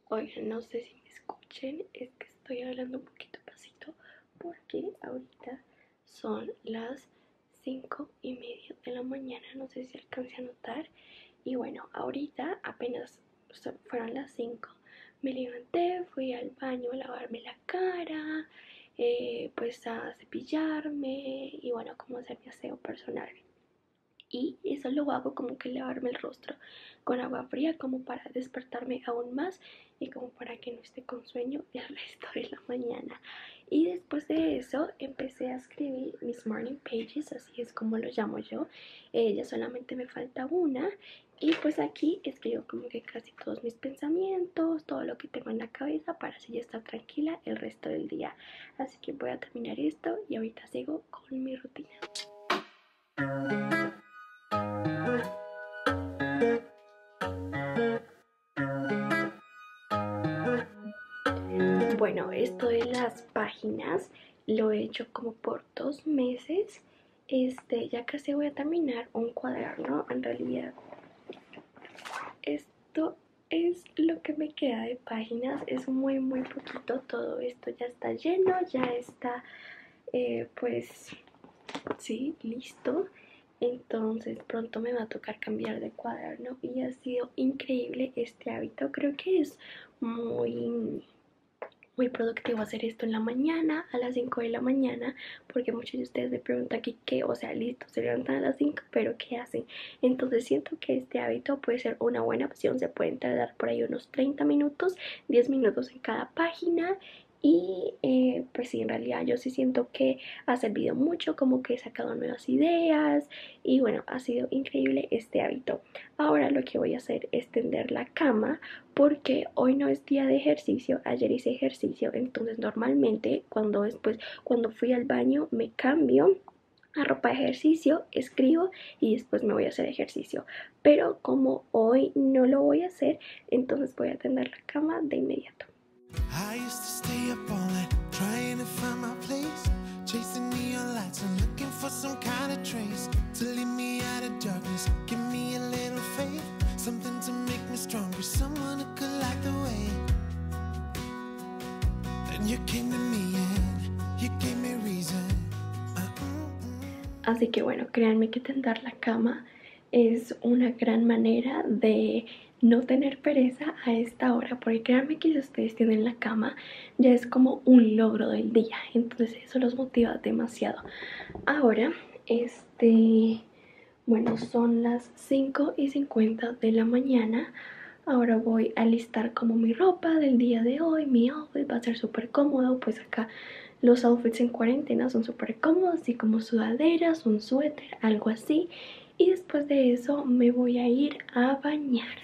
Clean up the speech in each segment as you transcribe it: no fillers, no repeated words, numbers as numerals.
Oigan, no sé si me escuchen, es que estoy hablando un poquito pasito porque ahorita son las 5:30 de la mañana, no sé si alcancé a notar. Y bueno, ahorita apenas fueron las 5, me levanté, fui al baño a lavarme la cara, pues a cepillarme y bueno, como hacer mi aseo personal. Y eso lo hago como que lavarme el rostro con agua fría como para despertarme aún más y como para que no esté con sueño el resto de la mañana. Y después de eso empecé a escribir mis morning pages, así es como lo llamo yo. Ya solamente me falta una y pues aquí escribo como que casi todos mis pensamientos, todo lo que tengo en la cabeza para así ya estar tranquila el resto del día. Así que voy a terminar esto y ahorita sigo con mi rutina. Bueno, esto de las páginas lo he hecho como por 2 meses. Ya casi voy a terminar un cuaderno. En realidad, esto es lo que me queda de páginas. Es muy poquito. Todo esto ya está lleno, ya está, pues, sí, listo. Entonces pronto me va a tocar cambiar de cuaderno y ha sido increíble este hábito. Creo que es muy productivo hacer esto en la mañana, a las 5 de la mañana, porque muchos de ustedes me preguntan que qué, o sea, listo, se levantan a las 5, pero ¿qué hacen? Entonces siento que este hábito puede ser una buena opción, se pueden tardar por ahí unos 30 minutos, 10 minutos en cada página. Y pues sí, en realidad yo sí siento que ha servido mucho, como que he sacado nuevas ideas y bueno, ha sido increíble este hábito. Ahora lo que voy a hacer es tender la cama porque hoy no es día de ejercicio, ayer hice ejercicio, entonces normalmente cuando fui al baño me cambio a ropa de ejercicio, escribo y después me voy a hacer ejercicio. Pero como hoy no lo voy a hacer, entonces voy a tender la cama de inmediato. I used to stay up all night trying to find my place, chasing neon lights and looking for some kind of trace to lead me out of darkness, give me a little faith, something to make me stronger, someone who could light the way. Then you came to me and you gave me reason. Así que bueno, créanme que tender la cama es una gran manera de no tener pereza a esta hora, porque créanme que si ustedes tienen la cama ya es como un logro del día, entonces eso los motiva demasiado. Ahora, bueno, son las 5:50 de la mañana. Ahora voy a listar como mi ropa del día de hoy. Mi outfit va a ser súper cómodo, pues acá los outfits en cuarentena son súper cómodos, así como sudaderas, un suéter, algo así. Y después de eso me voy a ir a bañar.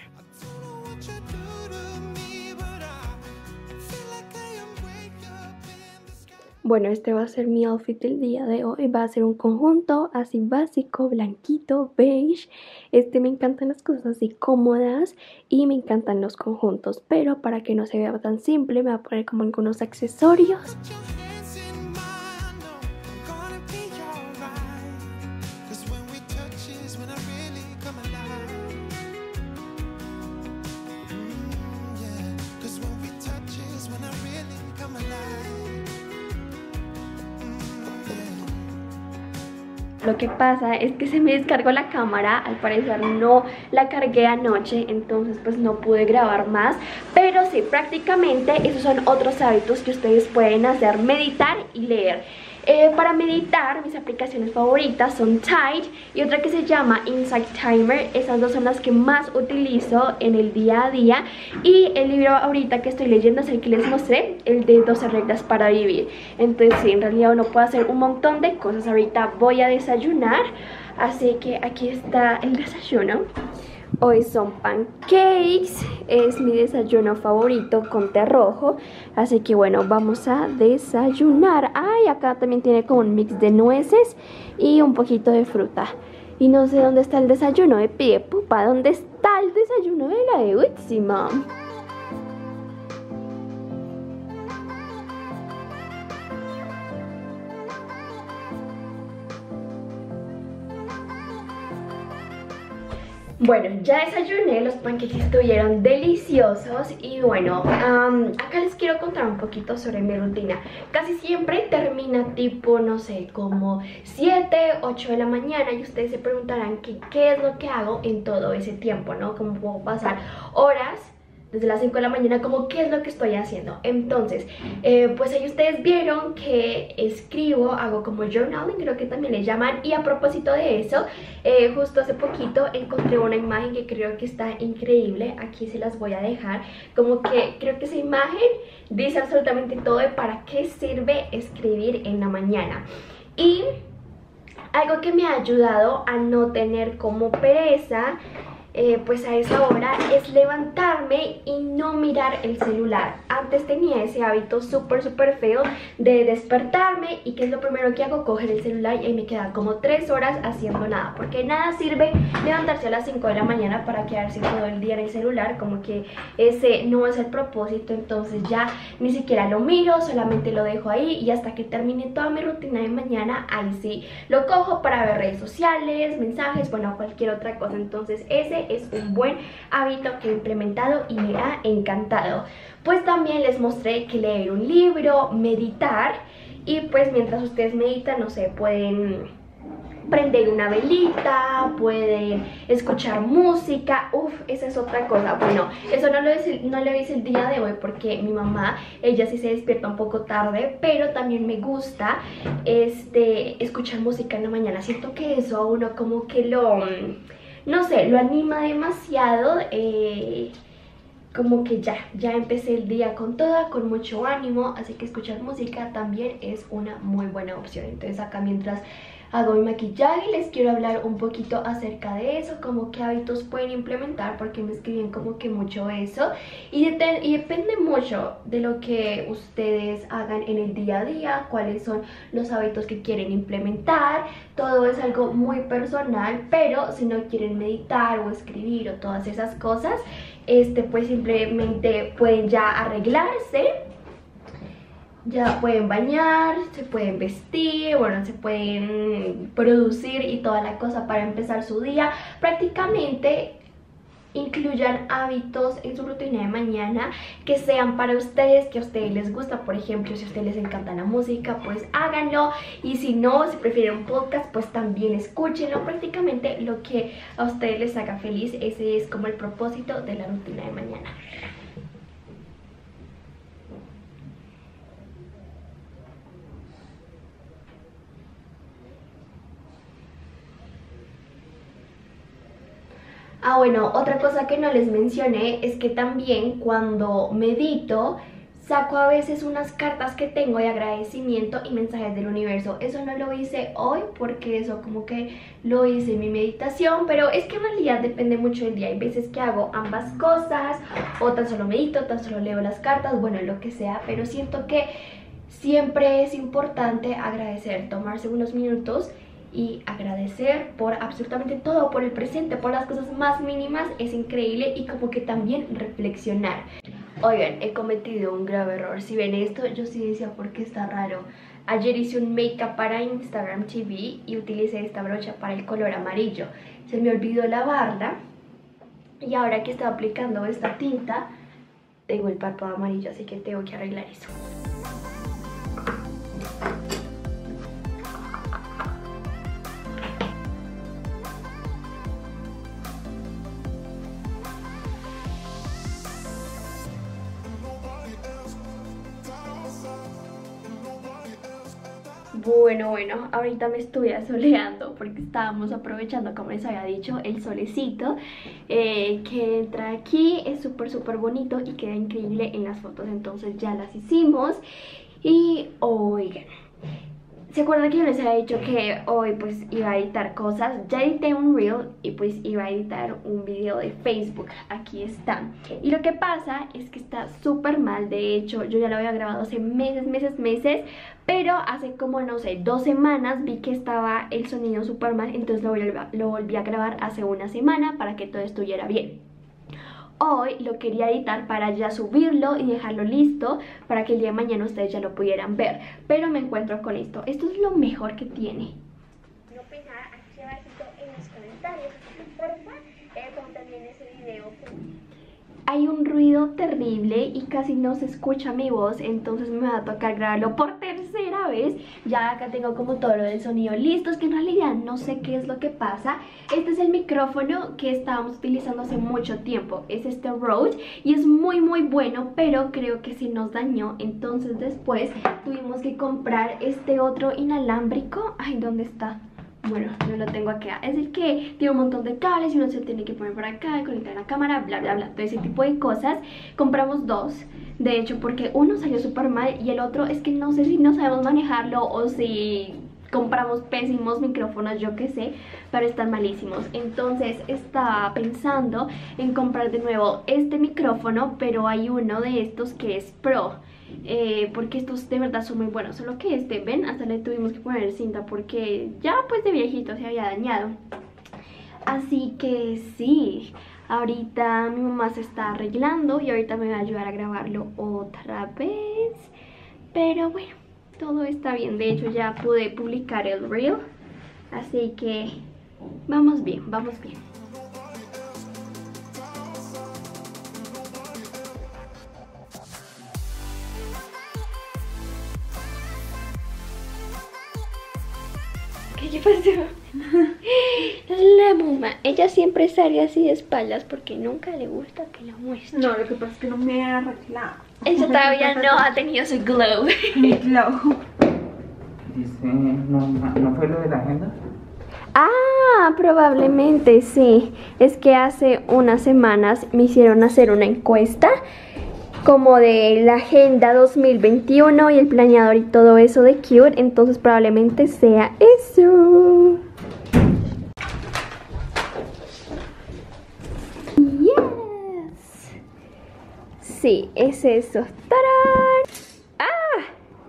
Bueno, este va a ser mi outfit del día de hoy. Va a ser un conjunto así básico, blanquito, beige. Me encantan las cosas así cómodas y me encantan los conjuntos. Pero para que no se vea tan simple, me voy a poner como algunos accesorios. Lo que pasa es que se me descargó la cámara, al parecer no la cargué anoche, entonces pues no pude grabar más. Pero sí, prácticamente esos son otros hábitos que ustedes pueden hacer: meditar y leer. Para meditar, mis aplicaciones favoritas son Tide y otra que se llama Insight Timer. Esas dos son las que más utilizo en el día a día. Y el libro ahorita que estoy leyendo es el que les mostré, el de 12 reglas para vivir. Entonces sí, en realidad uno puede hacer un montón de cosas. Ahorita voy a desayunar, así que aquí está el desayuno. Hoy son pancakes, es mi desayuno favorito con té rojo. Así que bueno, vamos a desayunar. Ay, acá también tiene como un mix de nueces y un poquito de fruta. Y no sé dónde está el desayuno de Pie Pupa. ¿Dónde está el desayuno de la de Wixima? Bueno, ya desayuné, los pancakes estuvieron deliciosos y bueno, acá les quiero contar un poquito sobre mi rutina. Casi siempre termina tipo, no sé, como 7, 8 de la mañana y ustedes se preguntarán qué es lo que hago en todo ese tiempo, ¿no? Cómo puedo pasar horas desde las 5 de la mañana, como qué es lo que estoy haciendo. Entonces, pues ahí ustedes vieron que escribo, hago como journaling, creo que también le llaman. Y a propósito de eso, justo hace poquito encontré una imagen que creo que está increíble. Aquí se las voy a dejar. Como que creo que esa imagen dice absolutamente todo de para qué sirve escribir en la mañana. Y algo que me ha ayudado a no tener como pereza pues a esa hora es levantarme y no mirar el celular. Antes tenía ese hábito súper feo de despertarme y ¿qué es lo primero que hago? Coger el celular y ahí me quedan como 3 horas haciendo nada, porque nada sirve levantarse a las 5 de la mañana para quedarse todo el día en el celular, como que ese no es el propósito. Entonces ya ni siquiera lo miro, solamente lo dejo ahí y hasta que termine toda mi rutina de mañana, ahí sí lo cojo para ver redes sociales, mensajes, bueno, cualquier otra cosa. Entonces ese es un buen hábito que he implementado y me ha encantado. Pues también les mostré que leer un libro, meditar, y pues mientras ustedes meditan, no sé, pueden prender una velita, pueden escuchar música. Esa es otra cosa. Bueno, eso no lo hice el día de hoy porque mi mamá, ella sí se despierta un poco tarde, pero también me gusta escuchar música en la mañana. Siento que eso a uno como que no sé, lo anima demasiado. Como que ya empecé el día con toda, con mucho ánimo, así que escuchar música también es una muy buena opción. Entonces acá mientras hago mi maquillaje les quiero hablar un poquito acerca de eso, como qué hábitos pueden implementar, porque me escriben como que mucho eso y depende mucho de lo que ustedes hagan en el día a día, cuáles son los hábitos que quieren implementar. Todo es algo muy personal, pero si no quieren meditar o escribir o todas esas cosas, pues simplemente pueden ya arreglarse, ya pueden bañar, se pueden vestir, bueno, se pueden producir y toda la cosa para empezar su día. Prácticamente incluyan hábitos en su rutina de mañana que sean para ustedes, que a ustedes les gusta. Por ejemplo, si a ustedes les encanta la música, pues háganlo, y si no, si prefieren un podcast, pues también escúchenlo. Prácticamente lo que a ustedes les haga feliz, ese es como el propósito de la rutina de mañana. Bueno, otra cosa que no les mencioné es que también cuando medito saco a veces unas cartas que tengo de agradecimiento y mensajes del universo. Eso no lo hice hoy porque eso como que lo hice en mi meditación, pero es que en realidad depende mucho del día. Hay veces que hago ambas cosas, o tan solo medito, tan solo leo las cartas, bueno, lo que sea, pero siento que siempre es importante agradecer, tomarse unos minutos y agradecer por absolutamente todo, por el presente, por las cosas más mínimas. Es increíble. Y como que también reflexionar. Oigan, he cometido un grave error. Si ven esto, yo sí decía, ¿por qué está raro? Ayer hice un make-up para Instagram TV y utilicé esta brocha para el color amarillo. Se me olvidó lavarla y ahora que estaba aplicando esta tinta tengo el párpado amarillo, así que tengo que arreglar eso. Bueno, ahorita me estuve asoleando porque estábamos aprovechando, como les había dicho, el solecito que entra aquí. Es súper bonito y queda increíble en las fotos. Entonces ya las hicimos. Y oigan, ¿se acuerdan que yo les había dicho que hoy pues iba a editar cosas? Ya edité un reel y pues iba a editar un video de Facebook. Aquí está. Y lo que pasa es que está súper mal. De hecho, yo ya lo había grabado hace meses, pero hace como, no sé, 2 semanas vi que estaba el sonido súper mal. Entonces lo volví a grabar hace una semana para que todo estuviera bien. Hoy lo quería editar para ya subirlo y dejarlo listo para que el día de mañana ustedes ya lo pudieran ver. Pero me encuentro con esto. Esto es lo mejor que tiene. No opinar aquí abajito en los comentarios, porfa. hay un ruido terrible y casi no se escucha mi voz, entonces me va a tocar grabarlo por tercera vez. Ya acá tengo como todo lo del sonido listo, es que en realidad no sé qué es lo que pasa. Este es el micrófono que estábamos utilizando hace mucho tiempo, es este Rode y es muy bueno, pero creo que sí nos dañó, entonces después tuvimos que comprar este otro inalámbrico. Ay, ¿dónde está? Bueno, yo lo tengo acá. Es el que tiene un montón de cables y uno se tiene que poner por acá, conectar la cámara, bla bla bla, todo ese tipo de cosas. Compramos dos, de hecho, porque uno salió súper mal y el otro es que no sé si no sabemos manejarlo o si compramos pésimos micrófonos, yo qué sé, pero están malísimos. Entonces estaba pensando en comprar de nuevo este micrófono, pero hay uno de estos que es Pro. Porque estos de verdad son muy buenos, solo que este, ven, hasta le tuvimos que poner cinta porque ya pues de viejito se había dañado. Así que sí, ahorita mi mamá se está arreglando y ahorita me va a ayudar a grabarlo otra vez. Pero bueno, todo está bien, de hecho ya pude publicar el reel, así que vamos bien, vamos bien. ¿Qué pasó? La mamá, ella siempre sale así de espaldas porque nunca le gusta que la muestre. No, lo que pasa es que no me he arreglado. Ella todavía no ha tenido su glow. Mi glow. Dice, ¿no fue lo de la agenda? Ah, probablemente sí. Es que hace unas semanas me hicieron hacer una encuesta como de la agenda 2021 y el planeador y todo eso de Cute, entonces probablemente sea eso. Yes. Sí, es eso. ¡Tarán! ¡Ah!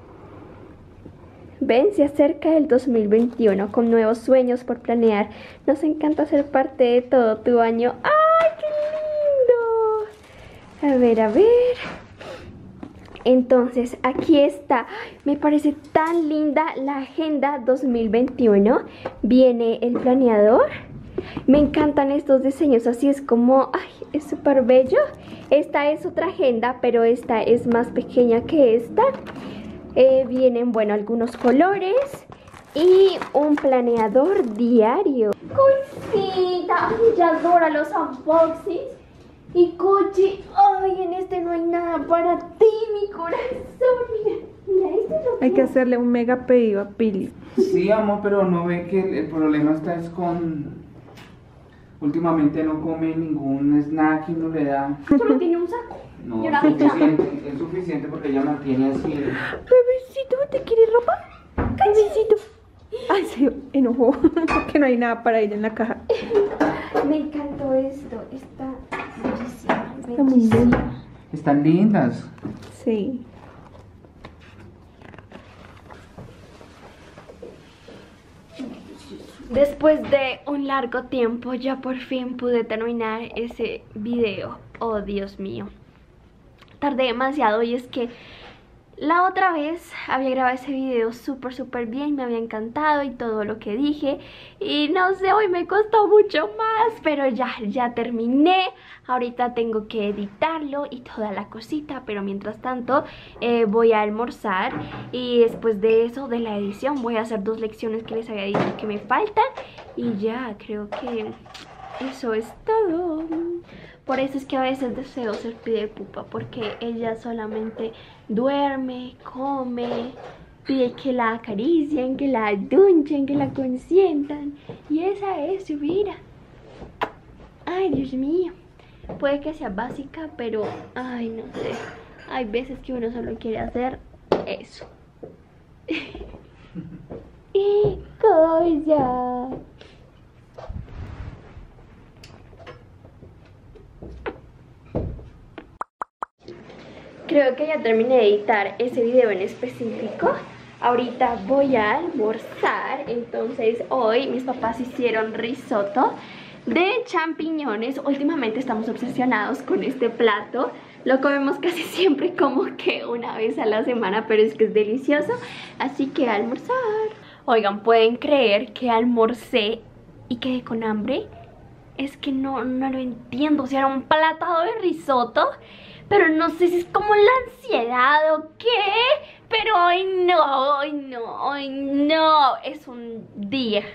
Ven, se acerca el 2021 con nuevos sueños por planear. Nos encanta ser parte de todo tu año. ¡Ay, qué lindo! A ver. Entonces, aquí está. Me parece tan linda la agenda 2021. Viene el planeador. Me encantan estos diseños, así es como, ay, es súper bello. Esta es otra agenda, pero esta es más pequeña que esta. Vienen, bueno, algunos colores y un planeador diario. Cosita, ay, ella adora los unboxings. Y Cochi, ay, en este no hay nada para ti, mi corazón. Mira, este no. Hay que hacerle un mega pedido a Pili. Sí, amor, pero no ve que el problema está es con... Últimamente no come ningún snack y no le da... Solo tiene un saco. No, Y es una pizza. suficiente, es suficiente porque ella mantiene así... Bebecito, ¿te quieres ropa? Bebecito. Ay, se enojó porque no hay nada para ella en la caja. Me encantó esto. Está bellísima. Está muy linda. Están lindas. Sí. Después de un largo tiempo ya por fin pude terminar ese video. Oh, Dios mío. Tardé demasiado y es que la otra vez había grabado ese video súper bien, me había encantado y todo lo que dije. Y no sé, hoy me costó mucho más, pero ya terminé. Ahorita tengo que editarlo y toda la cosita, pero mientras tanto voy a almorzar. Y después de eso, de la edición, voy a hacer 2 lecciones que les había dicho que me faltan. Y ya, creo que eso es todo. Por eso es que a veces deseo ser pide pupa, porque ella solamente duerme, come, pide que la acaricien, que la dunchen, que la consientan. Y esa es su vida. Ay, Dios mío. Puede que sea básica, pero, ay, no sé. Hay veces que uno solo quiere hacer eso. Y cosa. Creo que ya terminé de editar ese video en específico. Ahorita voy a almorzar. Entonces hoy mis papás hicieron risotto de champiñones. Últimamente estamos obsesionados con este plato. Lo comemos casi siempre, como que una vez a la semana, pero es que es delicioso. Así que a almorzar. Oigan, ¿pueden creer que almorcé y quedé con hambre? Es que no lo entiendo. O sea, era un platado de risotto, pero no sé si es como la ansiedad o qué. Pero hoy no, hoy no, hoy no. Es un día.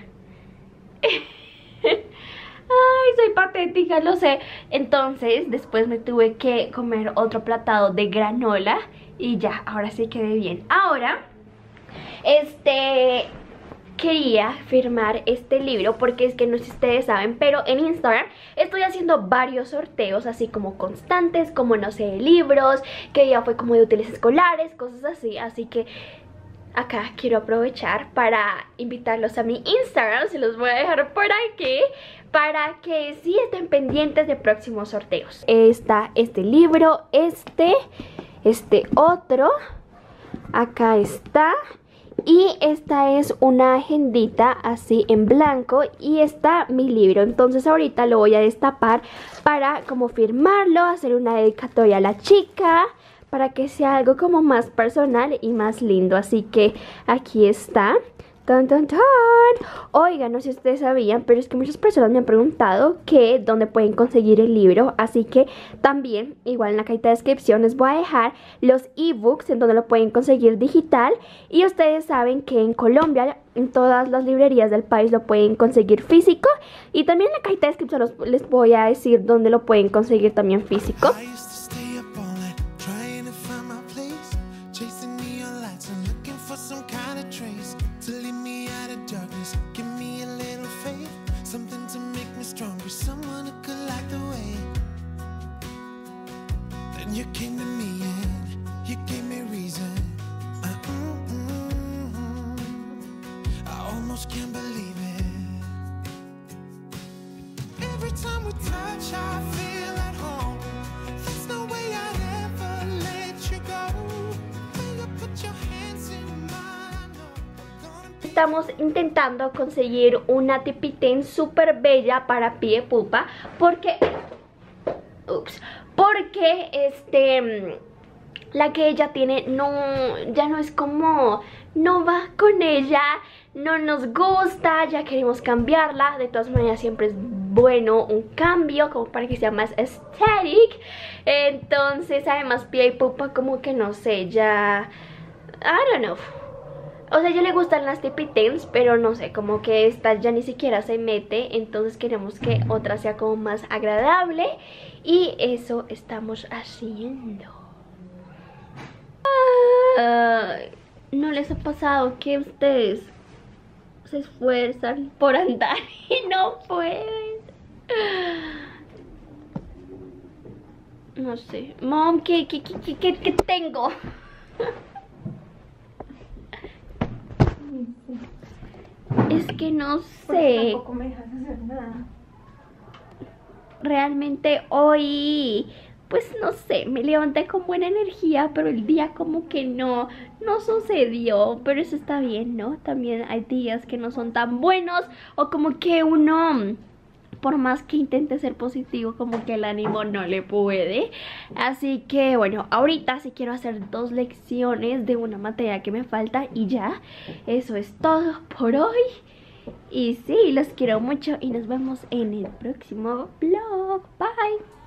Ay, soy patética, lo sé. Entonces, después me tuve que comer otro platado de granola y ya, ahora sí quedé bien. Ahora, quería firmar este libro porque es que no sé si ustedes saben, pero en Instagram estoy haciendo varios sorteos así como constantes, como no sé, libros, que ya fue como de útiles escolares, cosas así, así que acá quiero aprovechar para invitarlos a mi Instagram, se los voy a dejar por aquí, para que sí estén pendientes de próximos sorteos. Está este libro, este otro, acá está. Y esta es una agendita así en blanco y está mi libro. Entonces ahorita lo voy a destapar para como firmarlo, hacer una dedicatoria a la chica, para que sea algo como más personal y más lindo. Así que aquí está. ¡Tan, tan, tan! Oigan, no sé si ustedes sabían, pero es que muchas personas me han preguntado que dónde pueden conseguir el libro. Así que también, igual en la cajita de descripción, les voy a dejar los ebooks en donde lo pueden conseguir digital. Y ustedes saben que en Colombia, en todas las librerías del país lo pueden conseguir físico. Y también en la cajita de descripción les voy a decir dónde lo pueden conseguir también físico. You came to me and you gave me reason. I almost can't believe it. Every time we touch, I feel at home. There's no way I'd ever let you go. Will you put your hands in mine? Estamos intentando conseguir una tipitén súper bella para Pie Pupa porque... porque la que ella tiene ya no es como, no va con ella, no nos gusta, ya queremos cambiarla. De todas maneras siempre es bueno un cambio como para que sea más aesthetic. Entonces además Pie Pupa como que no sé, ya, I don't know. O sea, ya le gustan las tipitens, pero no sé, como que esta ya ni siquiera se mete. Entonces queremos que otra sea como más agradable. Y eso estamos haciendo. ¿No les ha pasado que ustedes se esfuerzan por andar y no pueden? No sé. Mom, ¿qué tengo? Es que no sé. Tampoco me dejas hacer nada. Realmente hoy, pues no sé, me levanté con buena energía, pero el día como que no sucedió. Pero eso está bien, ¿no? También hay días que no son tan buenos, o como que uno, por más que intente ser positivo, como que el ánimo no le puede. Así que bueno, ahorita sí quiero hacer 2 lecciones de una materia que me falta y ya. Eso es todo por hoy. Y sí, los quiero mucho y nos vemos en el próximo vlog. Bye.